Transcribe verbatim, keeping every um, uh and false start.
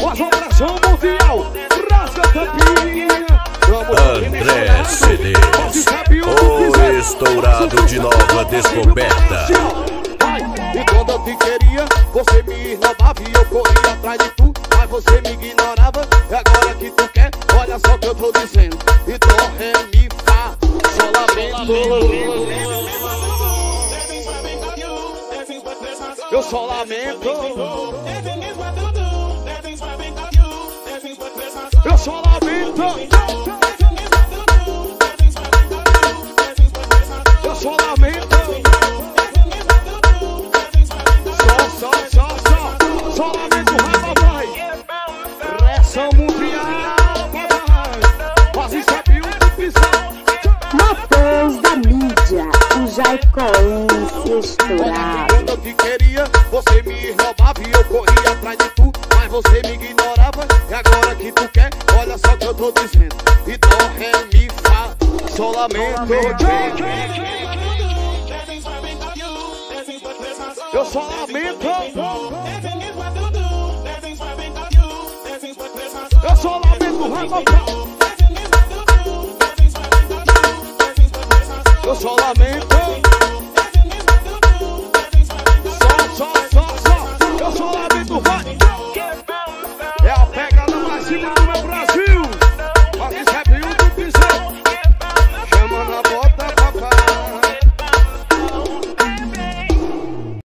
Faz uma operação mundial, rasga a tampinha. André C Ds, o estourado de nova descoberta. E quando eu te queria, você me roubava e eu corria atrás de tu, mas você me ignorava. E agora que tu quer, olha só o que eu tô dizendo. E dó, ré, mi, fá, sol, lá, lamento. Eu só lamento. Eu só lamento. Eu só lamento. Só, só, só, só. Só lamento, papai. Pressão mundial, papai. Quase sabe onde pisar. Matheus da mídia, o jaicoense estourado. Quando eu te queria, você me roubava e eu corria atrás de tu, mas você me ignorava. E agora que tu quer, olha só o que eu tô dizendo. E dó, ré, mi, fá, sol, lamento. Eu só lamento. Eu só lamento, rapaz. Eu só lamento. Só, só, só, só. Eu só lamento, vai. É a pegada mais cima.